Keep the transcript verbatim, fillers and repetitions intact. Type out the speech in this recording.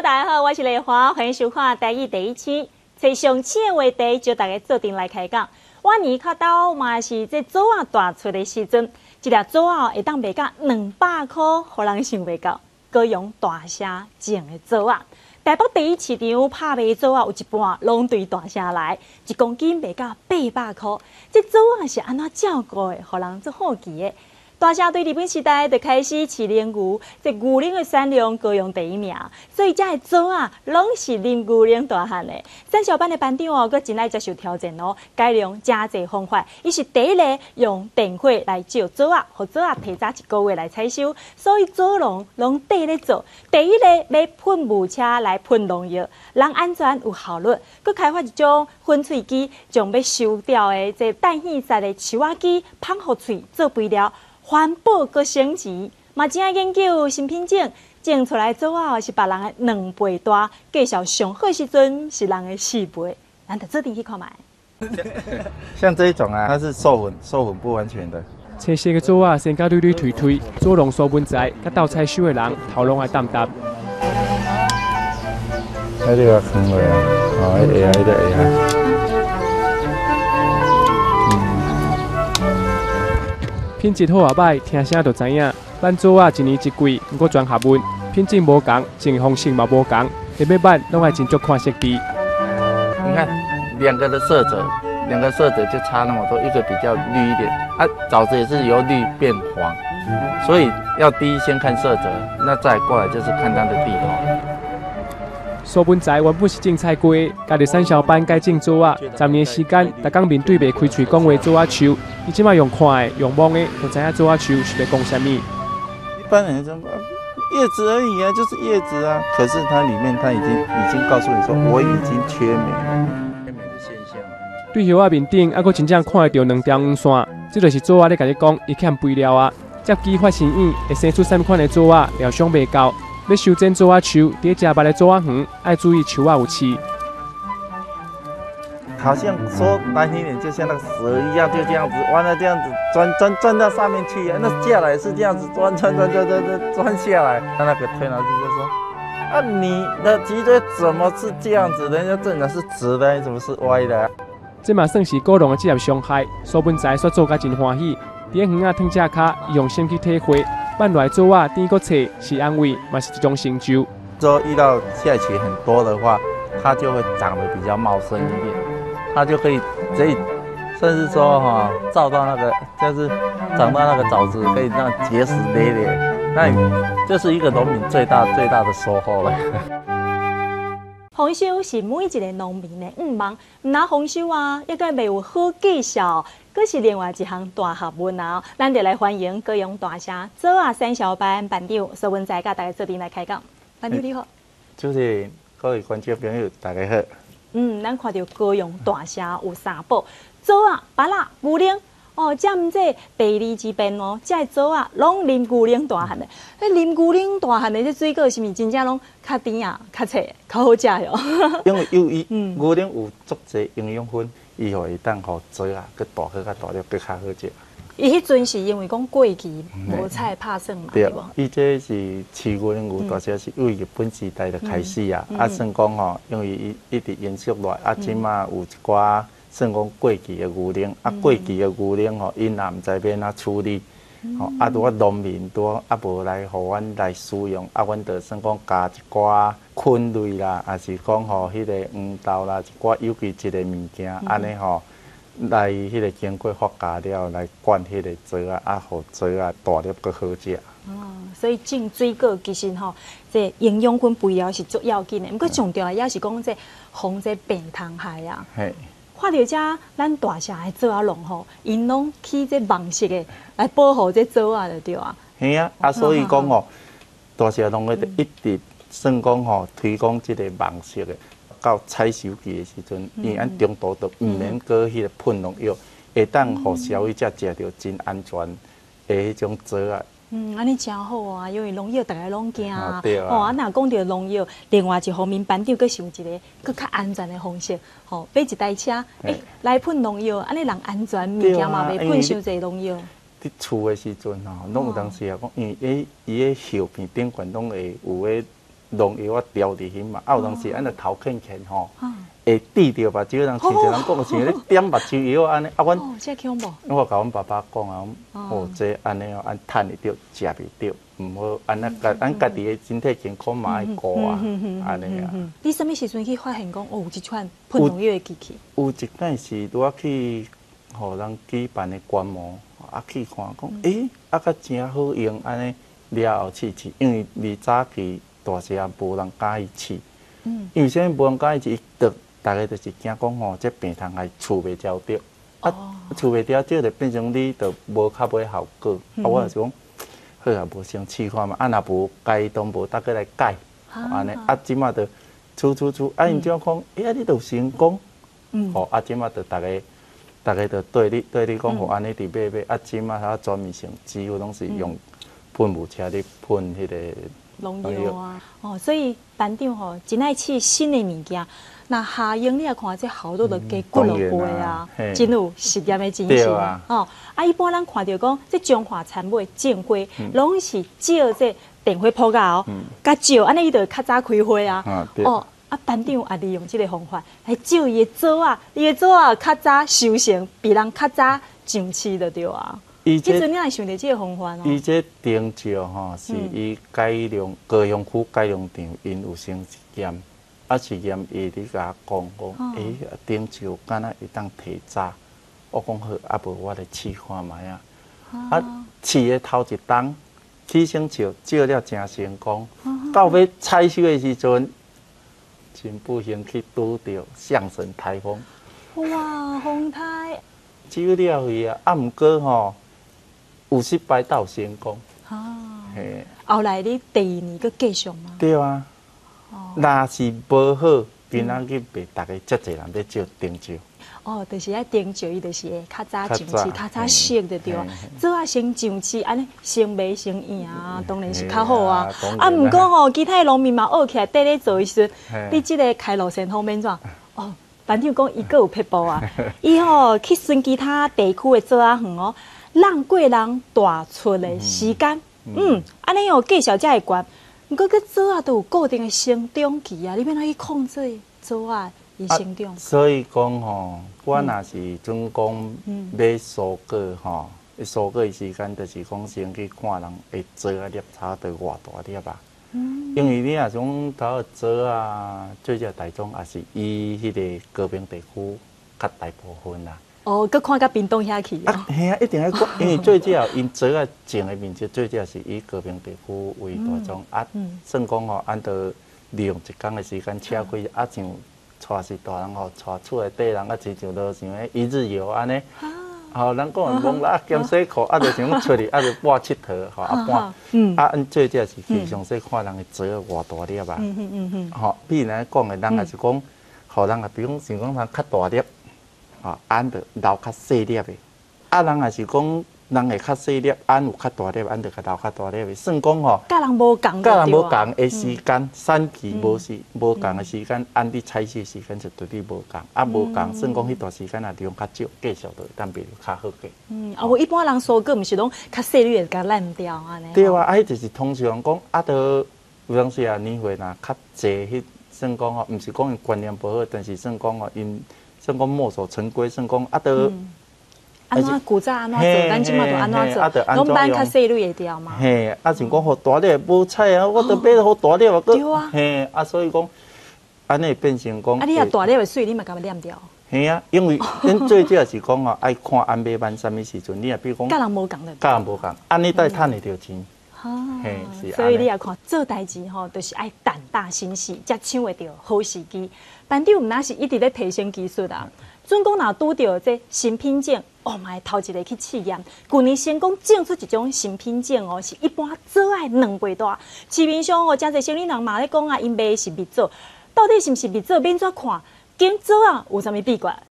Hello， 大家好，我是丽华，欢迎收看台语第一期。找上市的话题，就大家做阵来开讲。往年较早嘛是这组啊大出的时阵，一粒组啊会当卖到两百块，互人想袂到。高雄大社种的组啊，台北第一市场拍卖组啊有一半拢对大社来，一公斤卖到八百块。这组啊是安怎照顾的，互人做好奇的。大社对日本时代就开始饲鲢牛，这牛奶的产量高雄第一名，所以这个组啊，拢是啉牛奶大汉的。三小班的班长哦，佮真爱接受挑战哦，改良真侪方法。伊是第一个用电火来照组啊，互组啊提早一个月来采收，所以组农拢缀咧做。第一个要喷雾车来喷农药，人安全有效率。佮开发一种粉喙机，将要收掉的这氮气杀的树仔机放互喙做肥料。环保佮升级，嘛正爱研究新品种，种出来组啊是别人的两倍大，介绍上好时阵是人的四倍，咱得做阵去看卖。 像这一种啊，它是授粉，授粉不完全的。 青色的组啊，先甲蕊蕊推推，组农所本在，甲斗采收的人头拢爱淡淡。 喺呢个坑位啊，哦，下啊，呢个下啊。 品质好啊歹，听声就知影。咱组啊一年一季，毋过全学问，品质无同，种方式嘛无同，下尾版拢爱真足看色地。 你看两个的色泽，两个色泽就差那么多，一个比较绿一点，啊，枣子也是由绿变黄，所以要第一先看色泽，那再过来就是看它的地头。 所本在原本是种菜瓜，家己产销班改种组啊，十年时间，逐工面对袂开喙讲话组啊树，伊即摆用看的、用摸的，就知影组啊树是在讲啥物。 一般人说叶子而已啊，就是叶子啊，可是它里面它已经已经告诉你说，我已经缺镁了，缺镁的现象。 对叶啊面顶，还佫真正看得到两条黄线，这就是组啊咧甲你讲，伊欠肥料啊，接机发生影会生出啥物款的组啊，料伤袂够。要修剪组啊树，伫食白的组啊园，爱注意树啊有刺。 好像说难听点，就像那个蛇一样，就这样子，完了这样子钻钻钻到上面去啊，那下来是这样子钻钻钻钻钻钻钻下来。他那个推拿师就说：“啊，你的脊椎怎么是这样子？人家正常是直的，你怎么是歪的、啊？” 这嘛算是果农的职业伤害，所本在煞做甲真欢喜。伫咧园啊躺只骹，伊用心去体会。办来组啊，第一个册是安慰，嘛是一种成就。 说遇到下期很多的话，它就会长得比较茂盛一点，它就可以可以，甚至说哈，照到那个就是长到那个枣子，可以让结实累累。那这是一个农民最大最大的收获了。 丰收是每一个农民的愿望，唔拿丰收啊，一个袂有好绩效。佫是另外一项大学问啊！咱就来欢迎高雄大社组啊产销班班长苏文才，甲大家做阵来开讲。班长你好， 主持人、各位观众朋友，大家好。 嗯，咱看到高雄大社有三宝：组啊、芭乐、牛奶。哦，这毋这第二之边哦，这个组啊，拢啉牛奶大汉的。迄啉牛奶大汉的，这水果是毋是真正拢较甜啊、较脆、较好食哟？ 因为有伊牛奶有足侪营养分。伊会当互做啊，佮大颗较大粒，佮较好食。 伊迄阵是因为讲过期无菜拍算嘛，对无？ 伊这是饲牛牛大社是由日本时代就开始啊，啊算讲吼，因为伊一直延续落来，啊即马有一寡算讲过期的牛奶，啊过期的牛奶吼，因也毋知要哪处理，吼啊拄啊农民拄啊无来互阮来使用，啊阮就算讲加一寡菌类啦，也是讲吼迄个黄豆啦，一寡有机质的物件，安尼吼来迄个经过发酵了，来灌迄个水啊，啊，互水啊大粒佮好食。 哦，所以种水果其实吼，这营养分肥料是足要紧的，毋过重要的也是讲这防这病虫害啊。 嘿。 看到遮咱大社的组啊农吼，因拢起这网式的来保护这组啊，就对啊。 嘿啊，啊，所以讲吼，大社农会一直算讲吼推广即个网式的，到采收期的时阵，因按中途都毋免搁迄个喷农药，会当互消费者食着真安全的迄种组啊。 嗯，安尼真好啊，因为农药大家拢惊啊。 对啊。 哦，啊，若讲到农药，另外一方面班长佫想一个佫较安全的方式，吼，买一台车，诶，来喷农药，安尼人安全，物件嘛袂喷伤侪农药。 伫厝的时阵吼，拢有当时啊讲，因为伊伊个叶片顶管拢会有诶农药啊调伫迄嘛，啊有当时安尼头欠欠吼， 啊会滴着目睭，人像一人讲像咧点目睭药安尼，啊阮哦，这恐怖。 我甲阮爸爸讲啊，哦，这安尼哦，安趁会着，食袂着，毋好安尼家咱家己的身体健康嘛爱顾啊，安尼啊。 你什么时阵去发现讲哦有一款喷农药的机器？ 有一摆是拄啊去，互人举办的观摩，啊去看讲，诶，啊甲真好用安尼了后试试，因为离早期大时啊无人敢伊试，嗯，因为啥物无人敢伊试，伊得大家就是惊讲吼，这病虫害除袂了着，啊除袂了着就变成你就无较尾效果，啊我就讲，好啊，无先试看嘛，啊若无改都无大家来改，安尼啊即马就处处处，啊因怎讲，哎啊你都成功，嗯，吼啊即马就大家。大家就对你对你讲，吼安尼伫买买，啊，即马它专门性几乎拢是用喷雾车咧喷迄个农药啊。哦，所以班长吼真爱试新的物件。那夏用你来看，这好多都加骨落杯啊，真有实验的精神哦。啊，一般咱看到讲，这中华产品种花，拢是照这电火普教，甲照安尼伊就较早开花啊。哦。啊，班长也利用这个方法来照伊的组啊，伊的组啊较早收成比人较早上市就对啊。伊这阵你也想到这个方法哦。 伊这丁照吼是伊改良高雄区改良场因有生实验，啊实验伊咧甲我讲讲，诶，丁照敢若会当提早。我讲好，啊无我来试看卖啊。啊，试的头一冬起生照照了真成功，到尾采收的时阵。真不幸去拄着象神台风， 哇，风台收了去啊！啊，毋过吼，有失败到成功。 啊， 嘿， 后来你第二年佫继续吗？ 对啊。哦。若是无好，今仔日被大家遮侪人咧照丁照。 哦，就是爱丁照，伊就是会较早上市、较早熟的对啊。做啊先上市，安尼先卖先赢啊，当然是较好啊。啊，毋过吼，其他农民嘛学起来，缀咧做时阵，你即个开路线方面怎？哦，班长讲伊佫有撇步啊，伊吼去顺其他地区的做啊远哦，让贵人大出的时间，嗯，安尼哦计小才会悬。毋过佮做啊都有固定的生长期啊，你要哪去控制做啊？ 啊，所以讲吼，我若是准讲买蔬果吼，蔬果的时间就是讲先去看人会做啊粒差到偌大粒啊。嗯。因为你若种头做啊，最少大众也是以迄个高屏地区较大部分啦。 哦，佮看甲屏东遐去啊？嘿啊，一定要看，因为最少因做啊种的面积最少是以高屏地区为大宗啊。嗯。算讲吼，按照利用一工的时间车开啊像。带是大人吼，带厝内底人啊，亲像都像迄一日游安尼。吼，咱讲的蒙啦，兼洗裤啊，就像出去啊，就半佚佗吼，啊半。嗯。啊，按最少是去详细看人的做偌大粒啊。嗯嗯嗯嗯。吼，比咱讲的，人也是讲，互人啊，比如像讲人较大粒，吼，按着留较细粒的。啊，人也是讲。人会较细粒，按有较大粒，按就较留较大粒。算讲吼， 甲人无共， 甲人无共的时间，产期无是无共的时间，按你采收时间就对你无共，啊无共，算讲迄段时间啊利用较少，继续就会当卖较好个。 嗯，啊，无一般人蔬果毋是拢较细粒会甲烂掉安尼。 对啊，啊，迄就是通常讲，啊，都有当时啊年岁若较济，迄算讲吼，毋是讲因观念无好，但是算讲吼，因算讲墨守成规，算讲啊都。 安怎古早安怎做，咱即马都安怎做？拢班较细粒会掉嘛？ 嘿，啊，像讲互大粒无菜啊，我都买互大粒啊， 对啊。 嘿，啊，所以讲，安尼变成讲。 啊，你若大粒的水，你嘛甲它念掉。 嘿啊，因为恁最少是讲哦，爱看安买办啥物时阵，你也比如讲。 甲人无共的。 甲人无共，安尼才趁会着钱。 嘿，是。所以你也看做代志吼，就是爱胆大心细，才抢会着好时机。班长毋那是一直咧提升技术啊。准讲若拄着这新品种，哦妈，头一个去试验，去年成功种出一种新品种哦，是一般做爱两倍大。市面上哦，真侪生理人嘛咧讲啊，因卖是蜜枣，到底是毋是蜜枣？免怎看，跟枣啊有啥物秘诀？